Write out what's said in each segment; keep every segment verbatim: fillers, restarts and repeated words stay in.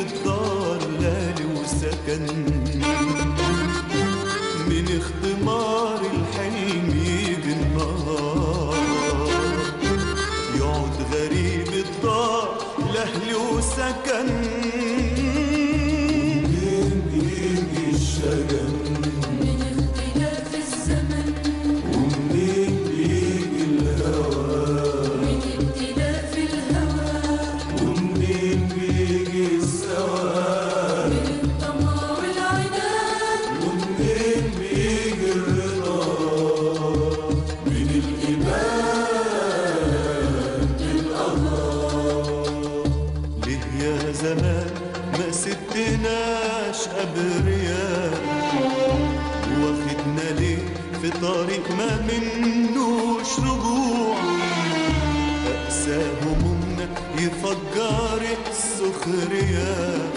الدار غالي وسكن، من اختمار الحلم يجي النهار، يقعد غريب الدار لأهل وسكن، منين يجي الشجن من اختلاف الزمن، ومنين بيجي الهوى من ابتلاف الهوى، ومنين بيجي السواد، من الطمع والعناد، ومنين بيجي الرضا، من الإيمان بالله. ليه يا زمان ما سبتناش أبرياء، واخدنا ليه في طريق ما منوش رجوع، أقسى همومنا يفجر السخرية،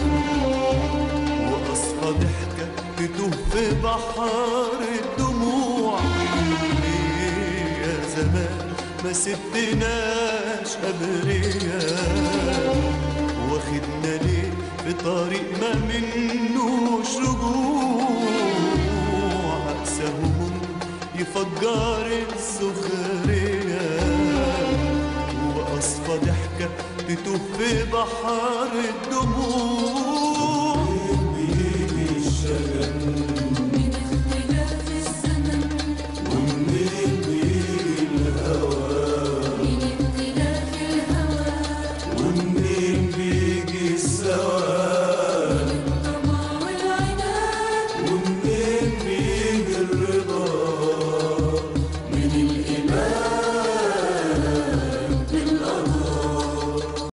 وأصفى ضحكة تتوه في بحر الدموع. ليه يا زمان ما سبتناش أبرياء، واخدنا ليه في طريق ما منوش رجوع، أقسى همومنا يفجر السخرية، وأصفى ضحكة تتوه في بحر الدموع. بيجي الشجن من اختلاف الزمن، ومنين بيجي الهوى، من ابتلاف الهوى، ومنين بيجي السواد، من الطمع والعناد، ومنين بيجي الرضا، من الإيمان بالله.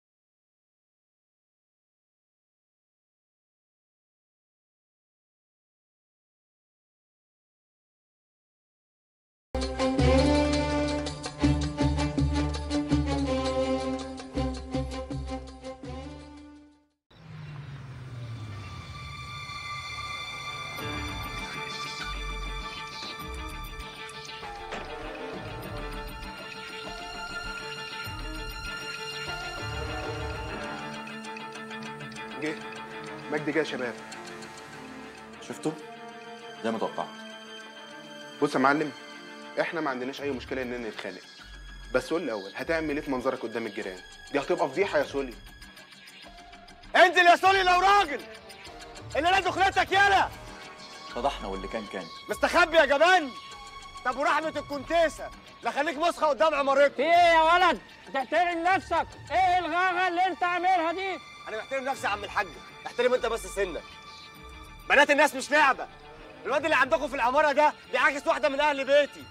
جه مجدي جه يا شباب. شفتوا؟ زي ما توقعت. بص يا معلم، احنا ما عندناش اي مشكله اننا نتخانق، بس قول لي الاول هتعمل ايه في منظرك قدام الجيران؟ دي هتبقى فضيحه يا سولي. انزل يا سولي لو راجل، اللي لا دخلتك يالا. فضحنا واللي كان كان. مستخبي يا جبان. طب ورحمه الكونتيسه لا خليك مسخه قدام عمارتكم. في ايه يا ولد؟ تحترم نفسك، ايه الغاغه اللي انت عاملها دي؟ انا محترم نفسي يا عم الحاج، احترم انت بس سنك. بنات الناس مش لعبه. الواد اللي عندكم في العماره ده بيعاكس واحده من اهل بيتي.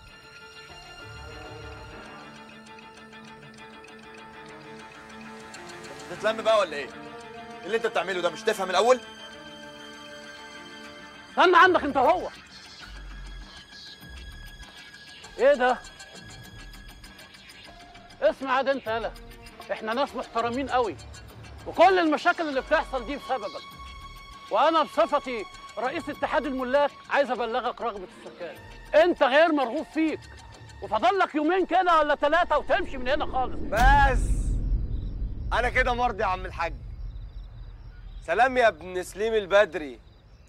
تتلم بقى ولا ايه؟ اللي انت بتعمله ده مش تفهم الاول؟ استنى عندك انت هو. ايه ده؟ اسمع يا انت يالا، احنا ناس محترمين قوي، وكل المشاكل اللي بتحصل دي بسببك، وانا بصفتي رئيس اتحاد الملاك عايز ابلغك رغبه السكان. انت غير مرغوب فيك، وفضل لك يومين كده ولا ثلاثه وتمشي من هنا خالص. بس انا كده مرضي يا عم الحاج. سلام يا ابن سليم البدري.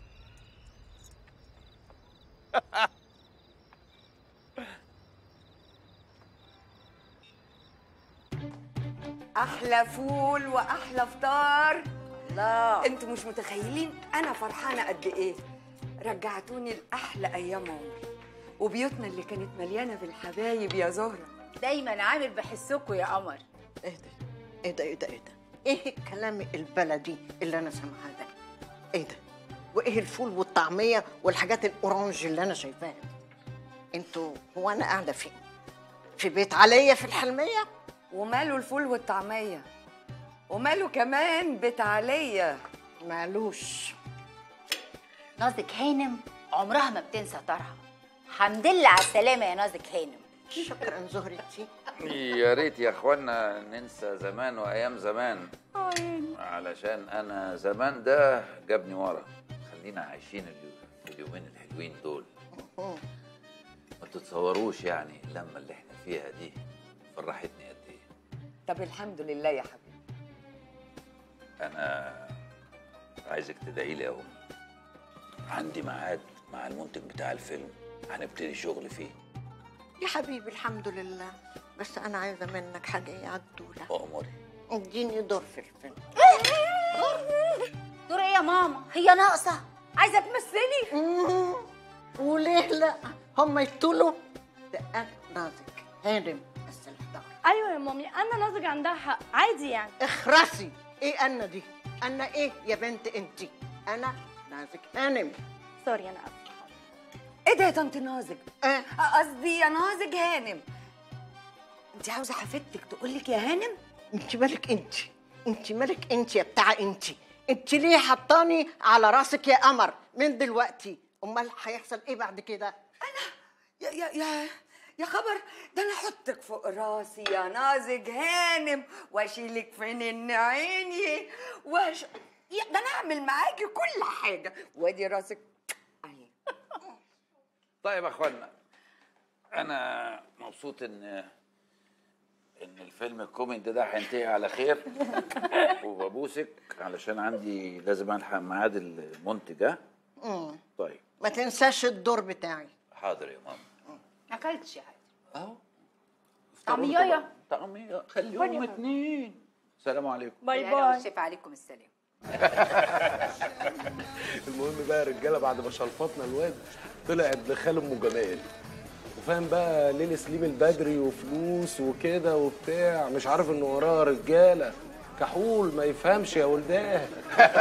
احلى فول واحلى فطار. الله، انتوا مش متخيلين انا فرحانه قد ايه. رجعتوني لاحلى ايام عمري، وبيوتنا اللي كانت مليانه بالحبايب يا زهره. دايما عامل بحسكوا يا قمر. ايه ده ايه ده ايه ده ايه ده ايه الكلام البلدي اللي انا سامعاه ده؟ ايه ده؟ وايه الفول والطعميه والحاجات الاورانج اللي انا شايفاها دي؟ انتوا هو انا قاعده فين؟ في بيت عليا في الحلميه؟ وماله الفول والطعميه، وماله كمان بيت عليا؟ مالوش. نازك هانم عمرها ما بتنسى طرها. حمد لله على السلامه يا نازك هانم. شكرا زهرتي. يا ريت يا اخوانا ننسى زمان وايام زمان، علشان انا زمان ده جابني ورا. خلينا عايشين اليومين الحلوين دول. ما تتصوروش يعني اللمه اللي احنا فيها دي فرحتني قد ايه. طب الحمد لله يا حبيبي. انا عايزك تدعي لي اهو. عندي ميعاد مع المنتج بتاع الفيلم، هنبتدي شغل فيه. يا حبيبي الحمد لله، بس انا عايزه منك حاجه يا عدوله. أؤمري. اديني دور في الفيلم. دور ايه يا ماما؟ هي ناقصه؟ عايزه تمثلي؟ وليه لا؟ هم يطولوا. ده انا نازك هانم بس الحضار. ايوه يا مامي، انا نازك عندها حق، عادي يعني. اخرسي. ايه انا دي؟ انا ايه يا بنت انتي؟ انا نازك هانم. سوري انا اسفه. ايه ده يا طنط نازك؟ اه قصدي يا نازك هانم. انت عاوزه حفيدتك تقول لك يا هانم؟ انت مالك انت؟ انت مالك انت يا بتاع انت؟ انت ليه حطاني على راسك يا قمر من دلوقتي؟ امال هيحصل ايه بعد كده؟ انا يا يا يا يا خبر، ده انا احطك فوق راسي يا نازك هانم واشيلك فين عيني وش... يا ده انا اعمل معاكي كل حاجه وادي راسك اهي. طيب يا اخوانا، انا مبسوط ان ان الفيلم الكوميدي ده هينتهي على خير وببوسك علشان عندي لازم الحق ميعاد المنتج. ها امم طيب ما تنساش الدور بتاعي. حاضر يا ماما. ما اكلتش يا حبيبي اهو طعمية. طعمية خليهم اتنين. السلام عليكم. باي باي. باي. والشفا عليكم السلام. المهم بقى يا رجاله، بعد ما شلفطنا الواد طلع ابن خال ام جمال، وفاهم بقى ليلي سليم البدري وفلوس وكده وبتاع، مش عارف ان وراه رجاله كحول ما يفهمش يا ولدان.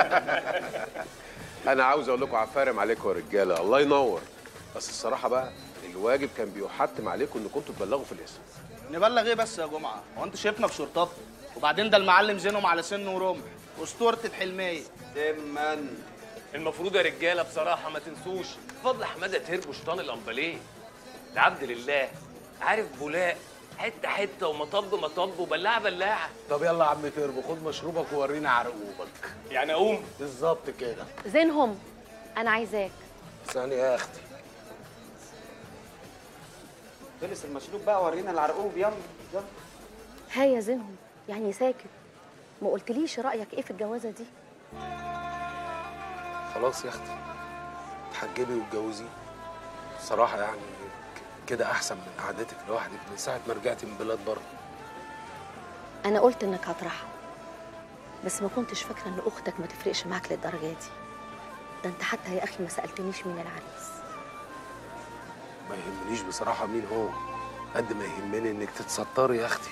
انا عاوز اقول لكم عفارم عليكم يا رجاله، الله ينور. بس الصراحه بقى الواجب كان بيحتم عليكم انكم انتوا تبلغوا في الاسم. نبلغ ايه بس يا جمعه؟ هو انت شايفنا في شرطات؟ وبعدين ده المعلم زينهم على سن ورمح، اسطوره الحلميه. تمن المفروض يا رجاله بصراحه ما تنسوش فضل حماده تربو شيطان الامبليه. العبد لله عارف بولاق حته حته ومطب مطب وبلاعه بلاعه. طب يلا يا عم تربو، خد مشروبك وورينا عرقوبك. يعني اقوم؟ بالظبط كده. زينهم انا عايزاك. ثانيه يا اختي. خلص المشروب بقى، ورينا العرقوب. يلا يلا. ها يا زينهم، يعني ساكت ما قلتليش رايك ايه في الجوازه دي؟ خلاص يا اختي اتحجبي واتجوزي. الصراحه يعني كده احسن من قعدتك لوحدك من ساعه ما رجعتي من بلاد بره. انا قلت انك هترحم، بس ما كنتش فاكره ان اختك ما تفرقش معاك للدرجه دي. ده انت حتى يا اخي ما سالتنيش مين العريس. ما يهمنيش بصراحه مين هو، قد ما يهمني انك تتستري يا اختي.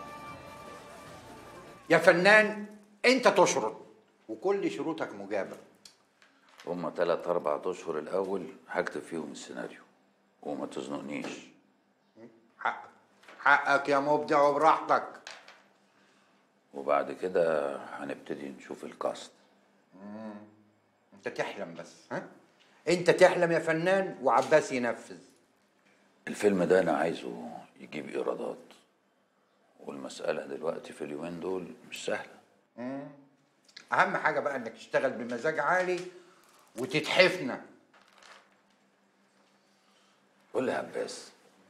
يا فنان انت تشرط وكل شروطك مجابه. هما تلات أربع أشهر الأول هكتب فيهم السيناريو وما تزنقنيش. حقك حقك يا مبدع وبراحتك. وبعد كده هنبتدي نشوف الكاست. مم. انت تحلم بس، ها؟ انت تحلم يا فنان وعباس ينفذ. الفيلم ده أنا عايزه يجيب إيرادات، والمسألة دلوقتي في اليومين دول مش سهلة. مم. أهم حاجة بقى إنك تشتغل بمزاج عالي وتتحفنا. قول لي يا عباس،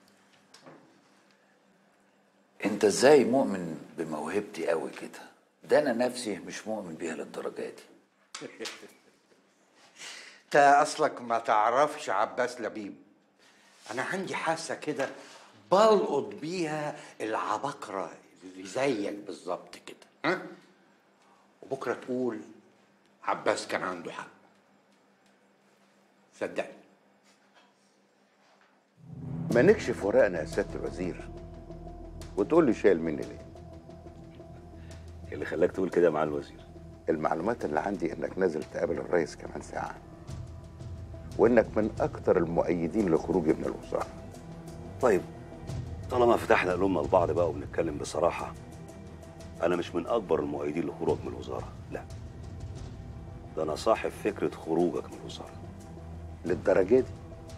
انت ازاي مؤمن بموهبتي قوي كده؟ ده انا نفسي مش مؤمن بيها للدرجه دي. انت اصلك ما تعرفش عباس لبيب. انا عندي حاسه كده بلقط بيها العباقره اللي زيك بالظبط كده، ها؟ وبكره تقول عباس كان عنده حق. صدقني. ما نكشف ورقنا يا سياده الوزير وتقول لي شايل مني ليه؟ ايه اللي خلاك تقول كده يا معالي الوزير؟ المعلومات اللي عندي انك نازل تقابل الرئيس كمان ساعه، وانك من اكتر المؤيدين لخروجي من الوزاره. طيب طالما فتحنا قلوبنا لبعض بقى وبنتكلم بصراحه، انا مش من اكبر المؤيدين لخروجك من الوزاره، لا، ده انا صاحب فكره خروجك من الوزاره. للدرجه دي؟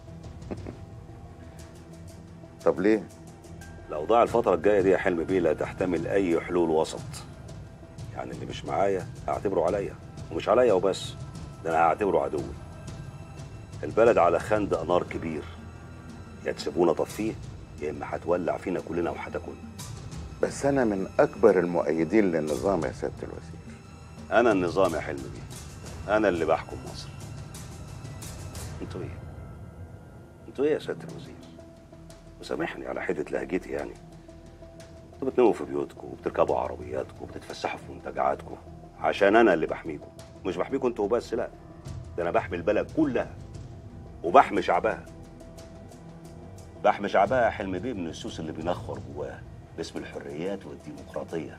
طب ليه؟ الاوضاع الفتره الجايه دي يا حلم بيه لا تحتمل اي حلول وسط. يعني اللي مش معايا هعتبره عليا، ومش عليا وبس، ده انا هعتبره عدوي. البلد على خندق نار كبير، يا تسيبونا طفيه يا اما هتولع فينا كلنا وهتاكلنا. بس انا من اكبر المؤيدين للنظام يا سياده الوزير. انا النظام يا حلمي بيه، انا اللي بحكم مصر. انتوا ايه؟ انتوا ايه يا سياده الوزير؟ وسامحني على حده لهجتي يعني. انتوا بتناموا في بيوتكم وبتركبوا عربياتكم وبتتفسحوا في منتجعاتكم عشان انا اللي بحميكم. مش بحميكم انتوا وبس، لا، ده انا بحمي البلد كلها وبحمي شعبها. بحمي شعبها يا حلمي بيه من السوس اللي بينخر جواه باسم الحريات والديمقراطيه.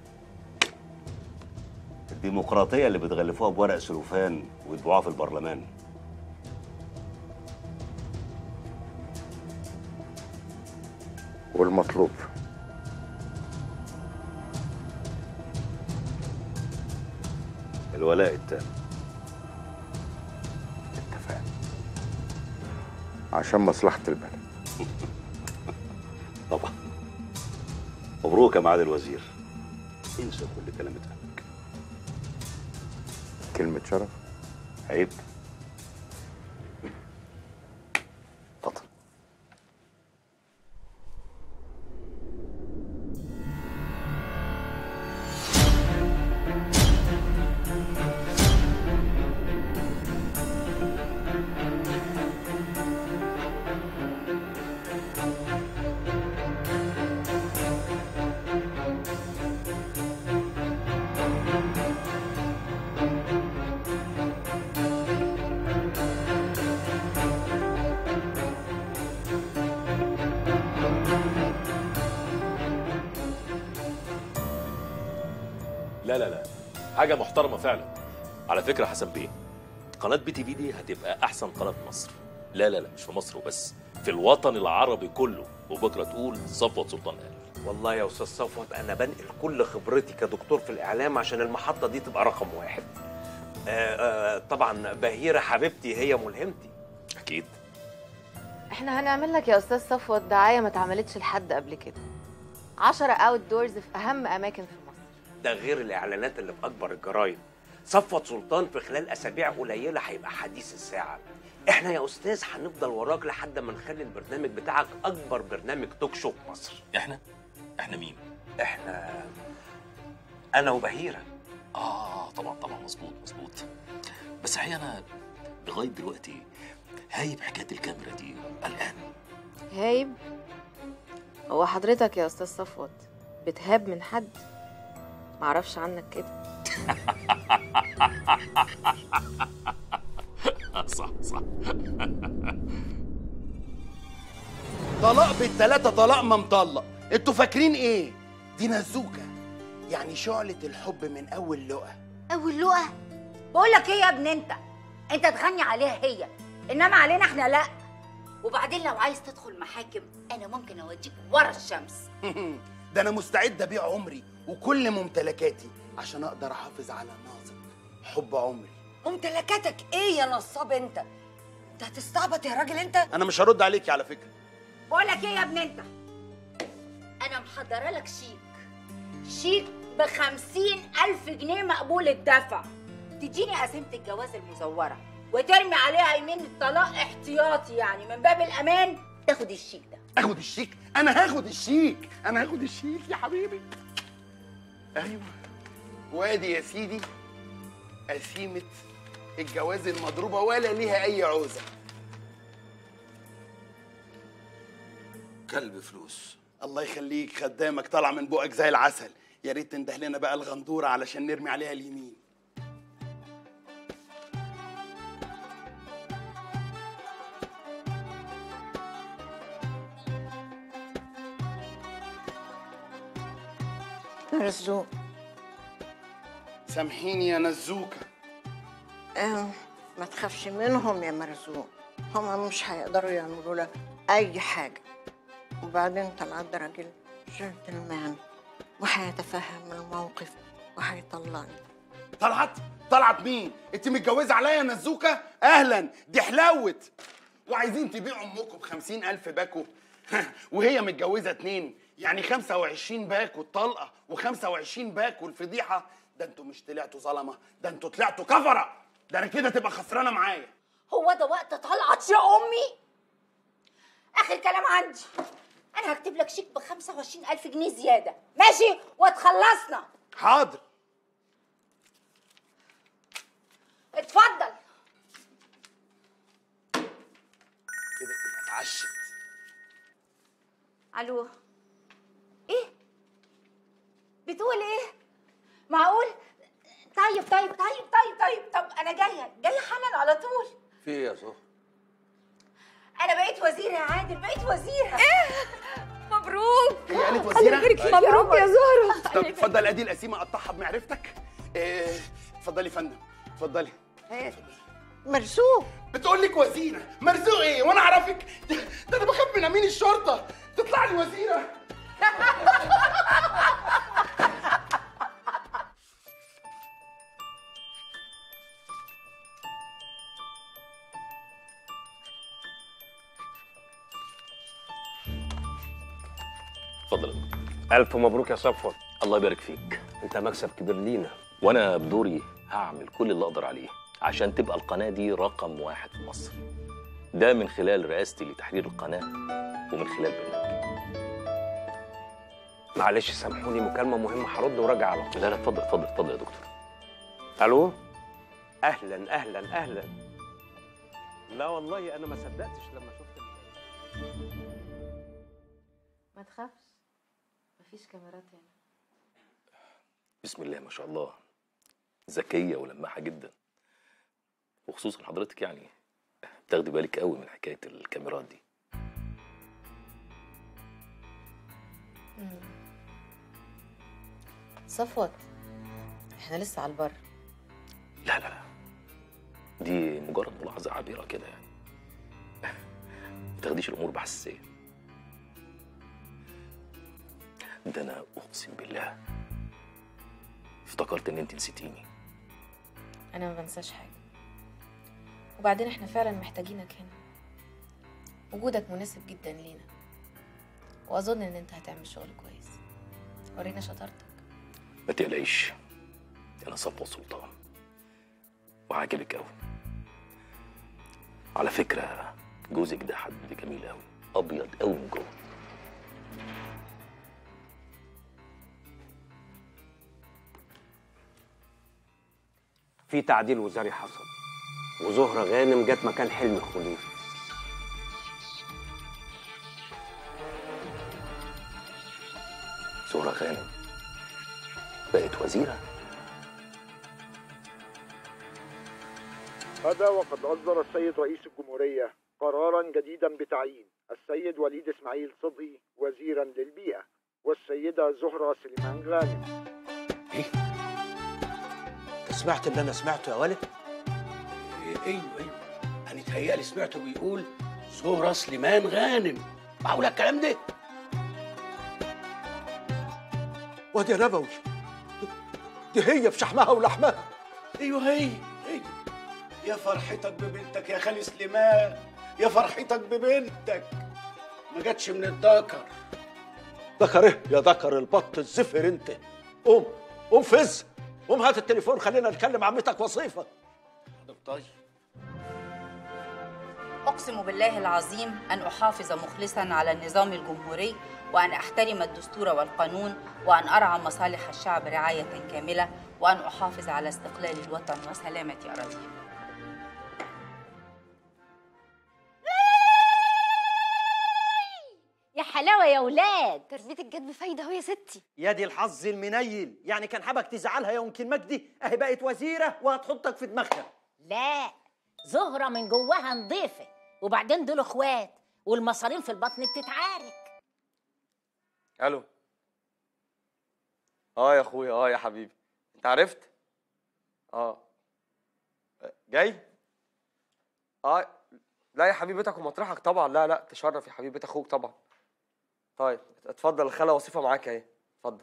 الديمقراطيه اللي بتغلفوها بورق سلوفان ويطبعوها في البرلمان. والمطلوب الولاء التام. اتفقنا عشان مصلحة البلد. طبعا. مبروك يا معالي الوزير. انسى كل كلام اتقالك. كلمة شرف. عيب. لا لا لا، حاجة محترمة فعلا. على فكرة حسن بيه، قناة بي تي في دي هتبقى أحسن قناة في مصر. لا لا لا، مش في مصر وبس، في الوطن العربي كله. وبكرة تقول صفوت سلطان قال. والله يا أستاذ صفوت أنا بنقل كل خبرتي كدكتور في الإعلام عشان المحطة دي تبقى رقم واحد. آآ آآ طبعا بهيرة حبيبتي هي ملهمتي. أكيد. احنا هنعمل لك يا أستاذ صفوت دعاية ما اتعملتش لحد قبل كده. عشرة أوت دورز في أهم أماكن في مصر. ده غير الإعلانات اللي في أكبر الجرايد. صفوت سلطان في خلال أسابيع قليلة هيبقى حديث الساعة. احنا يا أستاذ هنفضل وراك لحد ما نخلي البرنامج بتاعك أكبر برنامج توك شو في مصر. إحنا؟ إحنا مين؟ إحنا أنا وبهيرة. آه طبعا طبعا، مظبوط مظبوط. بس الحقيقة أنا لغاية دلوقتي هايب حكاية الكاميرا دي، قلقان. هايب؟ هو حضرتك يا أستاذ صفوت بتهاب من حد؟ معرفش عنك كده. صح صح. طلاق بالتلاتة، طلاق ما مطلق. انتوا فاكرين ايه؟ دي نزوكة، يعني شعلة الحب من أول لقا. أول لقا؟ بقول لك إيه يا ابن أنت؟ أنت تغني عليها هي، إنما علينا إحنا لأ. وبعدين لو عايز تدخل محاكم أنا ممكن أوديك ورا الشمس. ده أنا مستعد أبيع عمري وكل ممتلكاتي عشان أقدر أحافظ على ناظر حب عمري. ممتلكاتك إيه يا نصاب أنت؟ أنت هتستعبط يا راجل أنت؟ أنا مش هرد عليكي على فكرة. بقول لك إيه يا ابن أنت؟ أنا محضرة لك شيك، شيك بخمسين ألف جنيه مقبول الدفع. تديني قسيمة الجواز المزورة وترمي عليها يمين الطلاق احتياطي، يعني من باب الأمان تاخد الشيك ده. اخد الشيك؟ انا هاخد الشيك، انا هاخد الشيك يا حبيبي. ايوه، وادي يا سيدي قسيمة الجواز المضروبة ولا ليها أي عوزة. كلب فلوس. الله يخليك، خدامك طالع من بقك زي العسل. يا ريت تنده لنا بقى الغندورة علشان نرمي عليها اليمين. مرزوق. سامحيني يا نزوكة. اه ما تخافش منهم يا مرزوق، هم مش هيقدروا يعملوا لك اي حاجه. وبعدين طلعت ده راجل جنتلمان وهيتفهم الموقف وهيطلعني. طلعت؟ طلعت مين؟ انت متجوزه عليا يا نزوكه؟ اهلا، دي حلاوت. وعايزين تبيعوا امكم بخمسين الف باكو وهي متجوزه اتنين، يعني خمسة وعشرين باكو الطلقه وخمسة وعشرين باكو الفضيحه. ده انتوا مش طلعتوا ظلمه، ده انتوا طلعتوا كفره. ده انا كده تبقى خسرانه معايا. هو ده وقت طلعت يا امي؟ اخر كلام عندي، انا هكتب لك شيك ب خمسة وعشرين ألف جنيه زياده، ماشي؟ وتخلصنا. حاضر. اتفضل. كده تبقى اتعشت. الو. ايه بتقول ايه؟ معقول؟ طيب طيب طيب طيب طيب طب انا جايه جايه حالا على طول. في ايه يا زهر؟ انا بقيت وزيره يا عادل، بقيت وزيره. ايه مبروك. هي قالت وزيره؟ مبروك يا زهره. طب اتفضل ادي القسيمه اقطعها بمعرفتك. إيه، اتفضلي يا فندم اتفضلي. مرزوق. بتقول لك وزيره، مرزوق ايه وانا اعرفك؟ ده, ده انا بخاف من امين الشرطه تطلع لي وزيره. اتفضل يا دكتور. الف مبروك يا صفوت. الله يبارك فيك. انت مكسب كبير لينا، وانا بدوري هعمل كل اللي اقدر عليه عشان تبقى القناه دي رقم واحد في مصر. ده من خلال رئاستي لتحرير القناه ومن خلال برنامجي. معلش سامحوني، مكالمه مهمه هرد وراجع على طول. لا لا اتفضل اتفضل اتفضل يا دكتور. الو. اهلا اهلا اهلا. لا والله انا ما صدقتش لما شفت. ما تخافش، مفيش كاميرات هنا. بسم الله ما شاء الله، ذكيه ولماحه جدا، وخصوصا حضرتك يعني بتاخدي بالك قوي من حكايه الكاميرات دي. مم. صفوت، احنا لسه على البر. لا لا لا، دي مجرد ملاحظه عابره كده يعني. ما تاخديش الامور بحساسيه. ده انا اقسم بالله افتكرت ان انت نسيتيني. انا ما بنساش حاجه، وبعدين احنا فعلا محتاجينك هنا. وجودك مناسب جدا لينا، واظن ان انت هتعمل شغل كويس. ورينا شطارتك. ما تقلقيش، انا صفوت سلطان وعاجبك قوي. على فكره جوزك ده حد جميل قوي، ابيض قوي من جوه. في تعديل وزاري حصل، وزهره غانم جت مكان حلمي خليل. زهره غانم بقت وزيره؟ هذا وقد أصدر السيد رئيس الجمهورية قرارا جديدا بتعيين السيد وليد إسماعيل صدقي وزيرا للبيئة والسيدة زهرة سليمان غانم. سمعت اللي انا سمعته يا ولد؟ ايوه ايوه، انا اتهيألي سمعته بيقول زهرة سليمان غانم. معقول الكلام ده؟ وادي يا نبوي، دي هي بشحمها ولحمها. ايوه هي هي. يا فرحتك ببنتك يا خالي سليمان، يا فرحتك ببنتك. ما جاتش من الذكر. ذكر ايه يا ذكر البط الزفر انت؟ قوم قوم فز، قوم هات التليفون خلينا نتكلم عمتك وصيفه. طيب. أقسم بالله العظيم أن أحافظ مخلصاً على النظام الجمهوري، وأن أحترم الدستور والقانون، وأن أرعى مصالح الشعب رعاية كاملة، وأن أحافظ على استقلال الوطن وسلامة أراضيه. يا حلاوه يا ولاد، تربيتك جت بفايده اهو يا ستي. يا دي الحظ المنيل، يعني كان حابك تزعلها يا يمكن مجدي، اهي بقت وزيره وهتحطك في دماغها. لا، زهره من جواها نضيفه، وبعدين دول اخوات والمصارين في البطن بتتعارك. الو. اه يا اخويا، اه يا حبيبي، انت عرفت؟ اه جاي؟ اه لا يا حبيبي، بيتك ومطرحك طبعا. لا لا تشرف يا حبيبي، بيت اخوك طبعا. طيب اتفضل، الخاله وصيفه معاك اهي، اتفضل.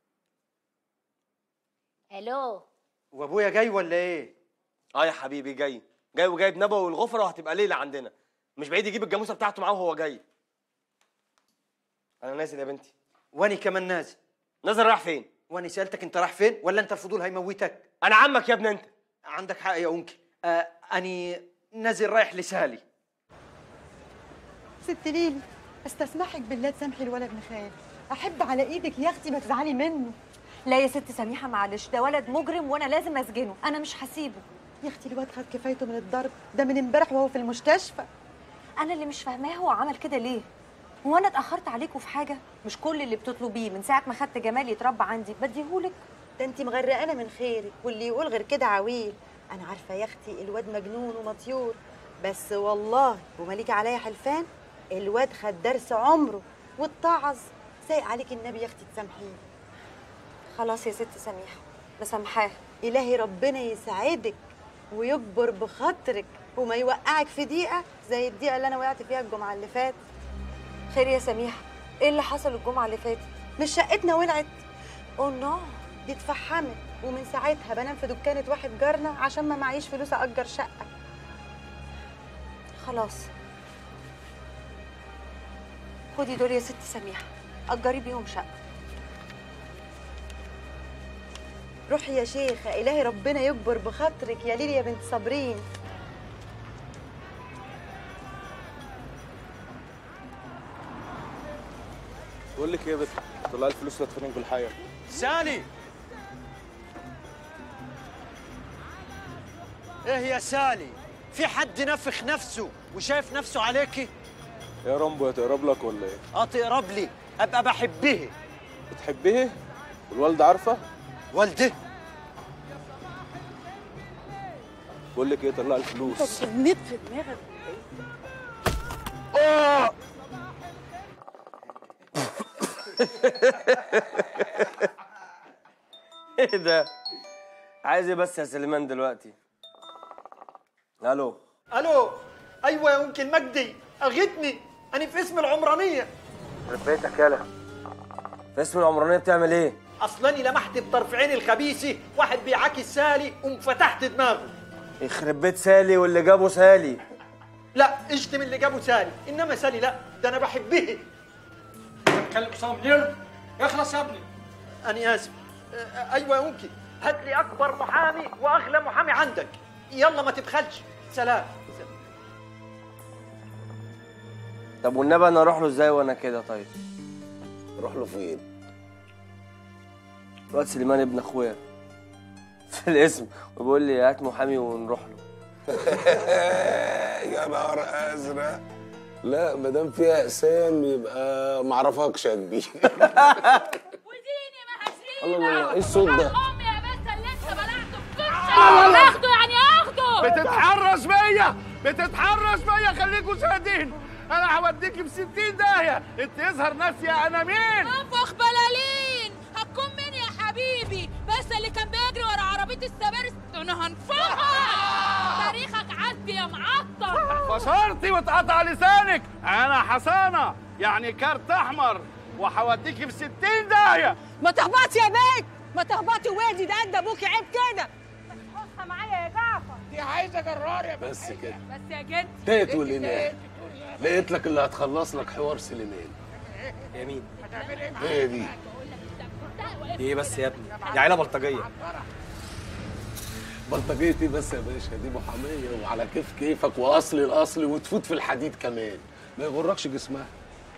الو. وابويا جاي ولا ايه؟ اه يا حبيبي جاي، جاي وجايب نبوي والغفره، وهتبقى ليله عندنا. مش بعيد يجيب الجاموسه بتاعته معاه وهو جاي. انا نازل يا بنتي. واني كمان نازل. نازل رايح فين؟ واني سالتك انت رايح فين ولا انت الفضول هيموتك؟ انا عمك يا ابني انت. عندك حق يا انكل. آه اني نازل رايح لسالي. ست ليلي، استسمحك بالله تسامحي الولد ابن خالي، احب على ايدك يا اختي ما تزعلي منه. لا يا ست سميحه معلش، ده ولد مجرم وانا لازم اسجنه، انا مش هسيبه. يا اختي الواد خد كفايته من الضرب ده من امبارح وهو في المستشفى. انا اللي مش فاهماه هو عمل كده ليه؟ هو انا اتاخرت عليكم في حاجه؟ مش كل اللي بتطلبيه من ساعه ما خدت جمال يتربى عندي بديهولك؟ ده انت مغرقانه من خيرك، واللي يقول غير كده عويل. انا عارفه يا اختي الواد مجنون ومطيور، بس والله وماليكي عليا حلفان الواد خد درس عمره واتعظ. سايق عليك النبي يا اختي تسامحيه. خلاص يا ست سميحه مسامحاه. الهي ربنا يسعدك ويكبر بخاطرك وما يوقعك في دقيقه زي الدقيقه اللي انا وقعت فيها الجمعه اللي فاتت. خير يا سميحه؟ ايه اللي حصل الجمعه اللي فاتت؟ مش شقتنا ولعت. اوه نو، دي اتفحمت، ومن ساعتها بنام في دكانه واحد جارنا عشان ما معيش فلوس اجر شقه. خلاص خدي دول يا ست سميحه اجري بيهم شقه. روحي يا شيخه، الهي ربنا يكبر بخاطرك يا ليلي يا بنت صابرين. بقول لك ايه يا بت، طلعي الفلوس وادفنين بالحياه. سالي، ايه يا سالي؟ في حد نفخ نفسه وشايف نفسه عليكي؟ يا رامبو، هتقرب لك ولا ايه؟ اه تقرب لي، ابقى بحبه. بتحبيه؟ والوالده عارفه؟ والده؟ بقول لك ايه، طلعي الفلوس. نت في دماغك. اه ايه ده؟ عايز ايه بس يا سليمان دلوقتي؟ الو. الو، ايوه يا ممكن مجدي، اغثني، انا في اسم العمرانيه. ربيتك يالا. في اسم العمرانيه بتعمل ايه؟ اصلاني لمحت بطرف عيني الخبيثه واحد بيعاكس سالي وفتحت دماغه. يخرب بيت سالي واللي جابه سالي. لا اشتم اللي جابه سالي، انما سالي لا، ده انا بحبه. بتكلم صام ليه؟ اخلص يا ابني. انا اسف. أه ايوه يا ممكن، هات لي اكبر محامي واغلى محامي عندك. يلا ما تبخلش. سلام. طب والنبي انا اروح له ازاي وانا كده؟ طيب اروح له فين؟ الواد سليمان ابن اخويا في الاسم، وبيقول لي هات محامي ونروح له. يا نهار ازرق. لا ما دام فيها اقسام يبقى ما اعرفكش يا كبير. الله الله، ايه الصوت ده؟ امي يا بس اللي انت بلعته في كرسي. اخده يعني اخده. بتتحرش بيا، بتتحرش بيا، خليكوا شاهدين. انا هوديكي في ستين داهيه. انت يظهر ناسيه انا مين؟ انفخ بلالين. هتكون مين يا حبيبي؟ بس اللي كان بيجري ورا عربيه السبارس. انا هنفخك. تاريخك عدي يا معطل. فشرتي واتقطع لسانك. انا حصانه يعني كارت احمر، وهوديكي في ستين داهيه. ما تهبطي يا بنت، ما تهبطي وادي، ده قد ابوكي عيب كده. اصحى معايا يا جعفر. دي عايزه جرار يا بس كده. بس يا جد. تقت والإناث. لقيت لك اللي هتخلص لك حوار سليمان. يا مين؟ ايه دي؟ ايه بس يا ابني؟ دي عيله بلطجيه. بلطجيه ايه بس يا باشا؟ دي محاميه وعلى كيف كيفك واصل الاصل وتفوت في الحديد كمان، ما يغركش جسمها.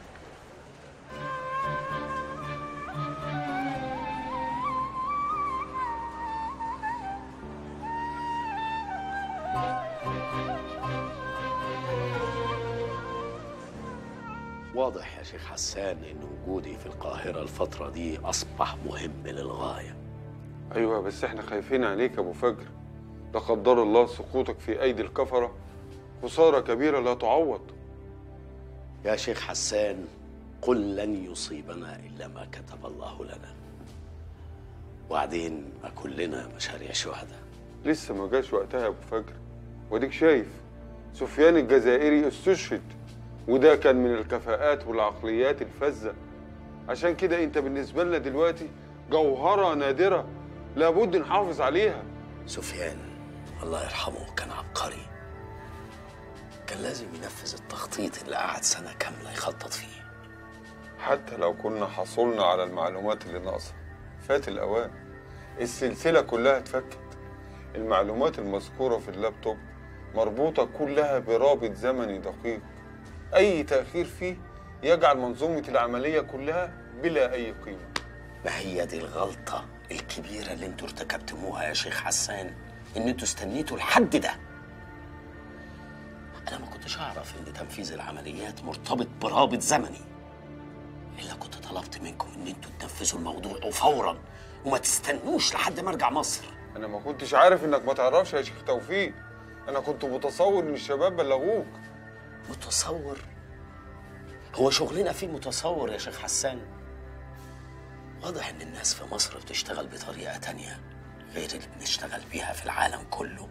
واضح يا شيخ حسان ان وجودي في القاهره الفتره دي اصبح مهم للغايه. ايوه بس احنا خايفين عليك يا ابو فجر، لا قدر الله سقوطك في ايدي الكفره خساره كبيره لا تعوض. يا شيخ حسان، قل لن يصيبنا الا ما كتب الله لنا، وبعدين ما كلنا مشاريع شهداء. لسه ما جاش وقتها يا ابو فجر، واديك شايف سفيان الجزائري استشهد، وده كان من الكفاءات والعقليات الفذة. عشان كده انت بالنسبة لنا دلوقتي جوهرة نادرة لابد نحافظ عليها. سفيان الله يرحمه كان عبقري، كان لازم ينفذ التخطيط اللي قعد سنة كاملة يخطط فيه. حتى لو كنا حصلنا على المعلومات اللي ناقصة فات الأوان، السلسلة كلها اتفكت. المعلومات المذكورة في اللابتوب مربوطة كلها برابط زمني دقيق، أي تأخير فيه يجعل منظومة العملية كلها بلا أي قيمة. ما هي دي الغلطة الكبيرة اللي انتوا ارتكبتموها يا شيخ حسان، ان انتوا استنيتوا لحد ده. انا ما كنتش اعرف ان تنفيذ العمليات مرتبط برابط زمني، الا كنت طلبت منكم ان انتوا تنفذوا الموضوع وفورا وما تستنوش لحد ما ارجع مصر. انا ما كنتش عارف انك ما تعرفش يا شيخ توفيق. انا كنت متصور ان الشباب بلغوك. متصور؟ هو شغلنا فيه متصور يا شيخ حسان؟ واضح ان الناس في مصر بتشتغل بطريقة تانية غير اللي بنشتغل بيها في العالم كله.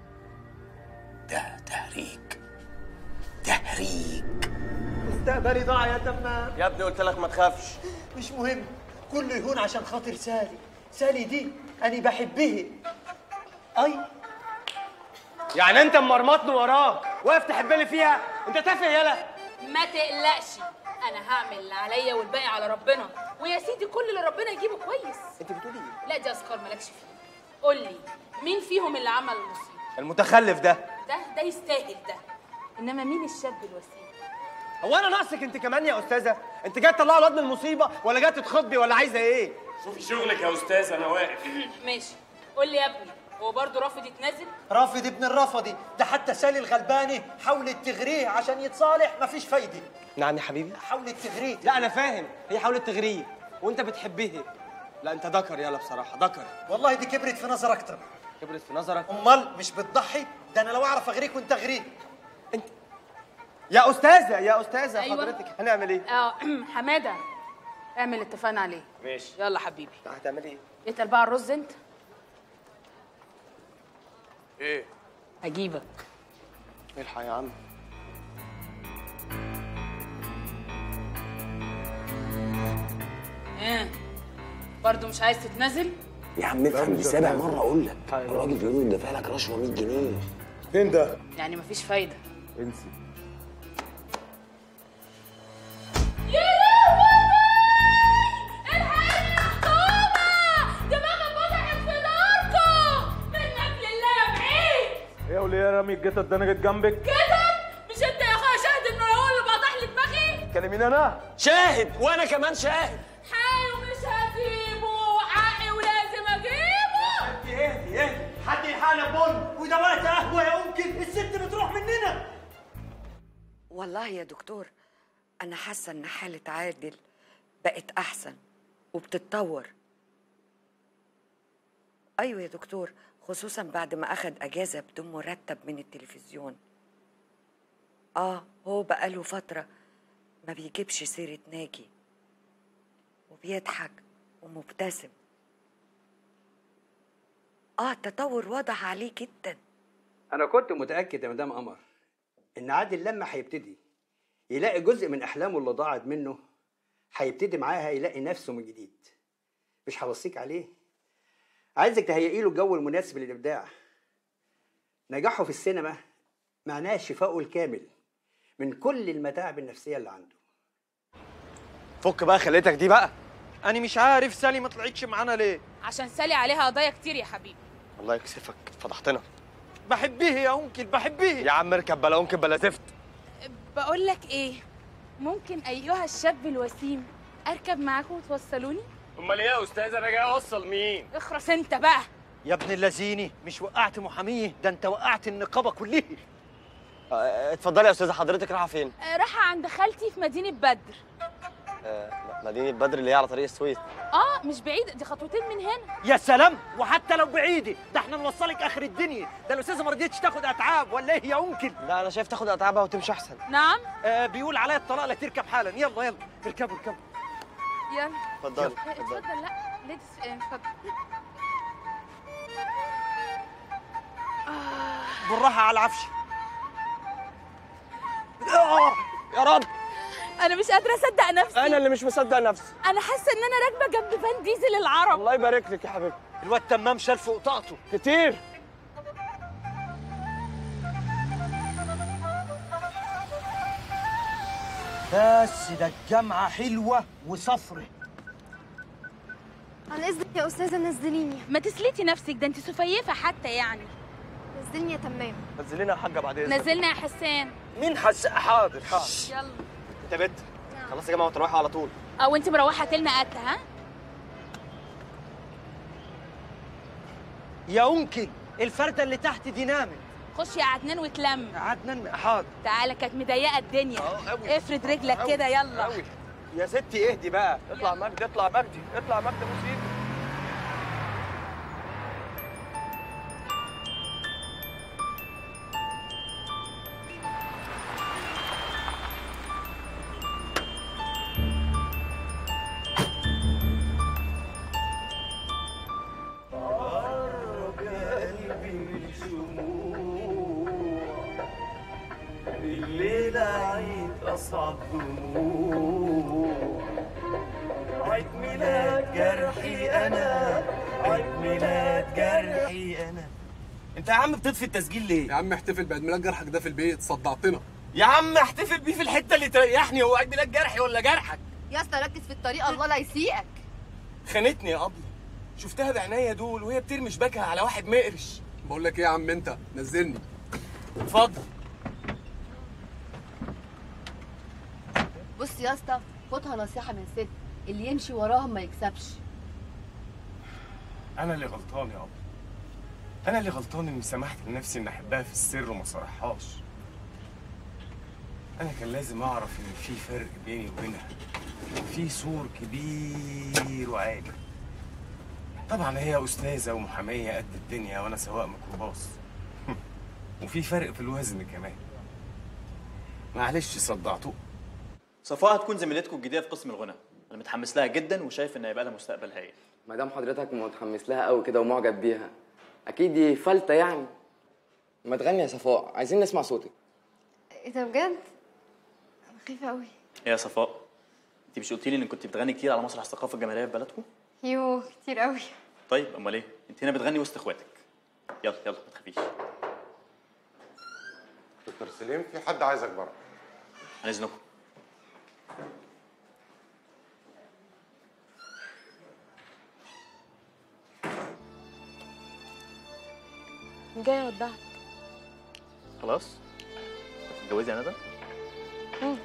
ده تهريج، تهريج. مستقبلي ضاع يا تمام. يا ابني قلت لك ما تخافش. مش مهم، كله يهون عشان خاطر سالي. سالي دي انا بحبها. اي يعني انت مرمطني وراك واقف تحب لي فيها؟ انت تافه يالا. ما تقلقش، انا هعمل اللي عليا والباقي على ربنا، ويا سيدي كل اللي ربنا يجيبه كويس. انت بتقولي ايه؟ لا دي اذكار مالكش فيه. قول لي مين فيهم اللي عمل المصيبه؟ المتخلف ده. ده ده يستاهل ده، انما مين الشاب الوسيم؟ هو انا ناقصك انت كمان يا استاذه؟ انت جايه تطلعي الواد من المصيبه ولا جايه تتخضي ولا عايزه ايه؟ شوفي شغلك يا استاذ، انا واقف. ماشي، قول لي يا ابني، هو برضه رافض يتنازل؟ رافض ابن الرفضي ده، حتى سالي الغلباني حاولت تغريه عشان يتصالح، مفيش فايده. نعم يا حبيبي؟ حاولت تغريه. لا انا فاهم، هي حاولت تغريه وانت بتحبيه. لا انت ذكر يالا بصراحه، ذكر. والله دي كبرت في نظر اكتر. كبرت في نظرك؟ امال مش بتضحي؟ ده انا لو اعرف اغريك وانت غريك. انت يا استاذه يا استاذه أيوة. حضرتك هنعمل ايه؟ اه حماده، اعمل اللي اتفقنا عليه. ماشي. يلا حبيبي. هتعمل ايه؟ اتقل بقى على الرز انت. ايه؟ هجيبك. الحق يا عم. ايه برضه مش عايز تتنازل؟ يا عم افهم، دي سابع مره اقول لك. الراجل بيقول ان دافع لك رشوه مية جنيه. فين ده؟ يعني مفيش فايده. انسي. يا لهوي! الحقيقة الحكومة! دماغي فتحت في داركم! منك لله يا بعيد! ايه يا وليه رامي الجتت ده؟ انا جيت جنبك. كده؟ مش انت يا اخويا شاهد انه هو اللي فتح لي دماغي؟ تكلميني انا؟ شاهد وانا كمان شاهد. حقي ومش هسيبه، حقي ولازم اجيبه. اهدي اهدي اهدي، حد يلحقنا بن وده وقت قهوه يا ممكن الست بتروح مننا. والله يا دكتور أنا حاسة إن حالة عادل بقت أحسن وبتتطور. أيوة يا دكتور، خصوصا بعد ما أخد أجازة بدون مرتب من التلفزيون. آه هو بقاله فترة ما بيجيبش سيرة ناجي، وبيضحك ومبتسم. آه التطور واضح عليه جدا. أنا كنت متأكد يا مدام قمر إن عادل لما هيبتدي يلاقي جزء من أحلامه اللي ضاعت منه، هيبتدي معاها يلاقي نفسه من جديد. مش هوصيك عليه، عايزك تهيئي له الجو المناسب للإبداع. نجاحه في السينما معناه شفائه الكامل من كل المتاعب النفسية اللي عنده. فك بقى خليتك دي بقى. أنا مش عارف سالي ما طلعتش معانا ليه؟ عشان سالي عليها قضايا كتير يا حبيبي. الله يكسفك، فضحتنا. بحبيه يا أنكل، بحبيه. يا عم اركب بلا أنكل بلا زفت. بقول لك ايه، ممكن ايها الشاب الوسيم اركب معاكم وتوصلوني؟ امال ايه يا استاذ؟ انا جاي اوصل مين؟ اخرس انت بقى. يا ابن اللذيني، مش وقعت محاميه، ده انت وقعت النقابه كلها. اتفضلي يا استاذه، حضرتك رايحه فين؟ آه، رايحه عند خالتي في مدينه بدر. آه، مدينه بدر اللي هي على طريق السويس. اه مش بعيد، دي خطوتين من هنا. يا سلام، وحتى لو بعيده ده احنا نوصلك اخر الدنيا. ده الاستاذه ما رضيتش تاخد اتعاب ولا ايه يا انكل؟ لا انا شايف تاخد اتعابها وتمشي احسن. نعم. آه بيقول عليا الطلاق لا تركب حالا. يلا يلا اركبوا اركبوا. يلا اتفضلي اتفضل. اتفضل. لا ليديز اتفضل. بالراحه على العفش. آه يا رب، انا مش قادره اصدق نفسي. انا اللي مش مصدق نفسي. انا حاسه ان انا راكبه جنب فان ديزل العرب. الله يبارك لك يا حبيبتي. الواد تمام شال فوق طاقته كتير. بس ده الجامعه حلوه وصفرة. عن اذنك يا استاذه نزليني. ما تسليتي نفسك، ده انت سفيفه حتى يعني. نزلني يا تمام. نزلينا يا حاجه بعد اذنك. نزلنا يا حسان. مين حس؟ حاضر حاضر. يلا انت بنت خلاص يا جماعه وتروحوا على طول. او انت مروحه لنا اكل. ها يا انكل الفرده اللي تحت دي نامت. خش يا عدنان وتلم. عدنان حاضر. تعالى كانت مضيقه الدنيا. اه قوي. افرد رجلك أوي. كده يلا. قوي. يا ستي اهدي بقى. اطلع مجدي اطلع مجدي اطلع مجدي بص ايدي. الليلة عيد أصعب دموع، عيد ميلاد جرحي أنا، عيد ميلاد جرحي أنا. انت يا عم بتطفي التسجيل ليه؟ يا عم احتفل بعيد ميلاد جرحك ده في البيت، صدعتنا. يا عم احتفل بيه في الحته اللي تريحني، هو عيد ميلاد جرحي ولا جرحك؟ يا اسطى ركز في الطريق الله لا يسيئك. خانتني يا ابله، شفتها بعينيا دول وهي بترمي شباكها على واحد مقرش. بقول لك ايه يا عم انت، نزلني. اتفضل. بص يا اسطى خدها نصيحه من ست، اللي يمشي وراهم ما يكسبش. انا اللي غلطان يا ابله، انا اللي غلطان اني سمحت لنفسي اني احبها في السر وما صرحهاش. انا كان لازم اعرف ان في فرق بيني وبينها، في سور كبير وعالي. طبعا هي استاذه ومحاميه قد الدنيا وانا سواق ميكروباص. وفي فرق في الوزن كمان. معلش صدعتوه. صفاء هتكون زميلتكم الجديده في قسم الغنى، انا متحمس لها جدا وشايف ان هيبقى لها مستقبل هايل. ما دام حضرتك متحمس لها قوي كده ومعجب بيها، اكيد دي فلتة يعني. ما تغني يا صفاء، عايزين نسمع صوتك. ايه ده بجد؟ انا خايفه قوي. ايه يا صفاء، انت مش قلتي لي انك كنت بتغني كتير على مسرح الثقافه الجماهيريه في بلدكم؟ يو كتير قوي. طيب امال ايه؟ انت هنا بتغني وسط اخواتك. يلا يلا ما تخافيش. دكتور سليم في حد عايزك بره. عن اذنكم. جاي اودعك. خلاص؟ هتتجوزي يا ندى؟ امم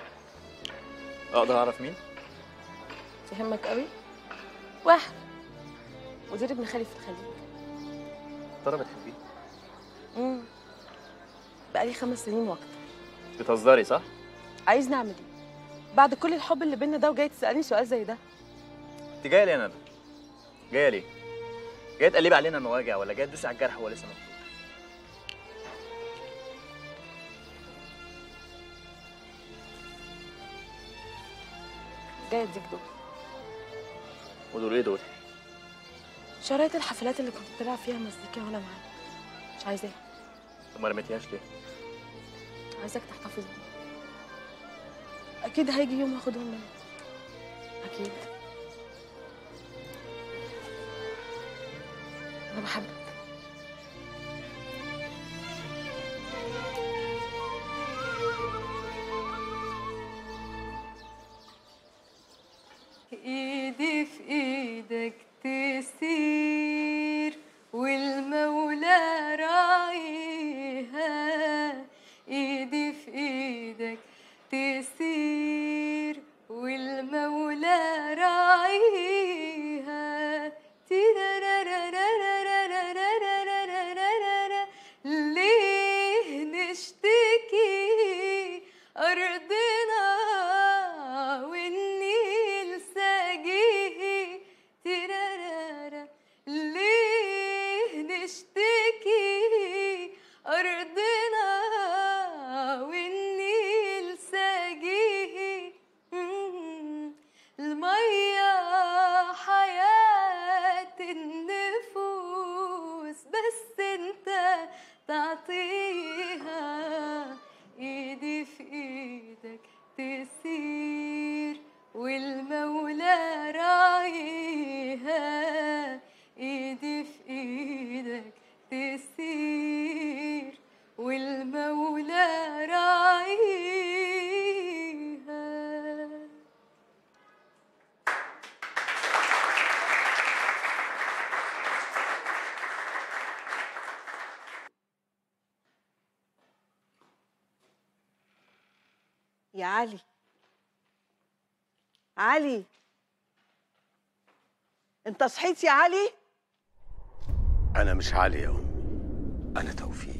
اقدر اعرف مين؟ تهمك قوي؟ واحد مدير ابن خالي في الخليج. ترى بتحبيه؟ امم بقالي خمس سنين واكتر. بتهزري صح؟ عايز نعمل ايه؟ بعد كل الحب اللي بينا ده وجاي تسألني سؤال زي ده؟ انت جايه ليه يا ندى؟ جايه ليه؟ جايه تقلبي علينا المواجع ولا جايه تدوسي على الجرح وهو لسه مفتوح؟ جاي اديك دول. ودول ايه دول؟ شرايط الحفلات اللي كنت بتلعب فيها مزيكا وانا معاك. مش عايزاها. طب ما رميتيهاش ليه؟ عايزاك تحتفظ بيهم. اكيد هيجي يوم هاخدهم منك. اكيد. انا بحبك. ايدي في ايدك تسير والمولى راعيها، ايدي في ايدك تسير والمولى راعيها. ليه نشتكي أرضنا والنيل ساقيه؟ ترارارا ليه نشتكي أرضنا والنيل ساقيه؟ المية حياة النفوس بس انت تعطيها. ايدي في ايدك تسير والمولى راعيها، ايدي في ايدك تسير والمولى راعيها. يا علي، علي انت صحيت يا علي؟ انا مش علي يا امي، انا توفيق.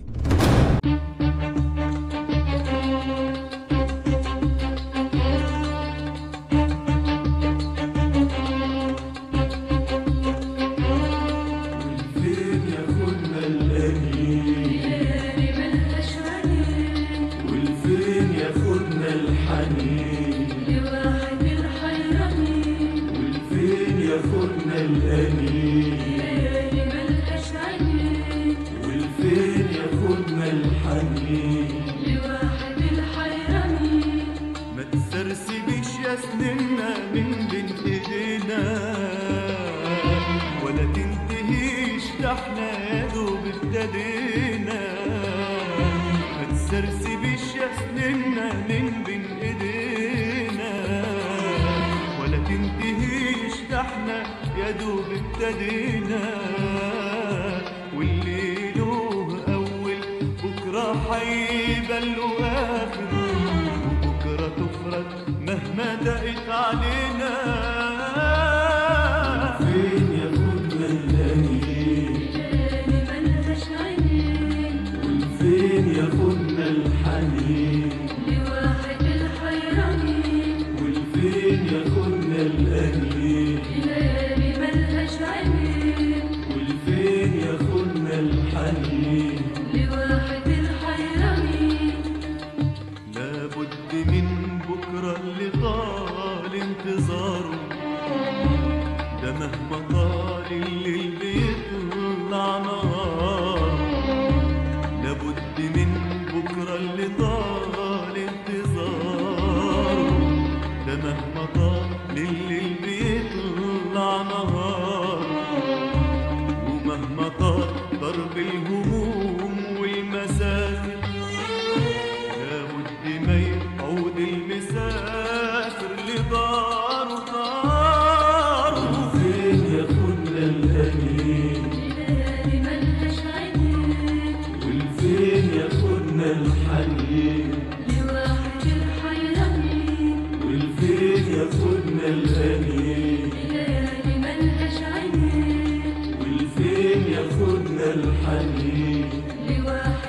والفين ياخدنا الحنين لواحد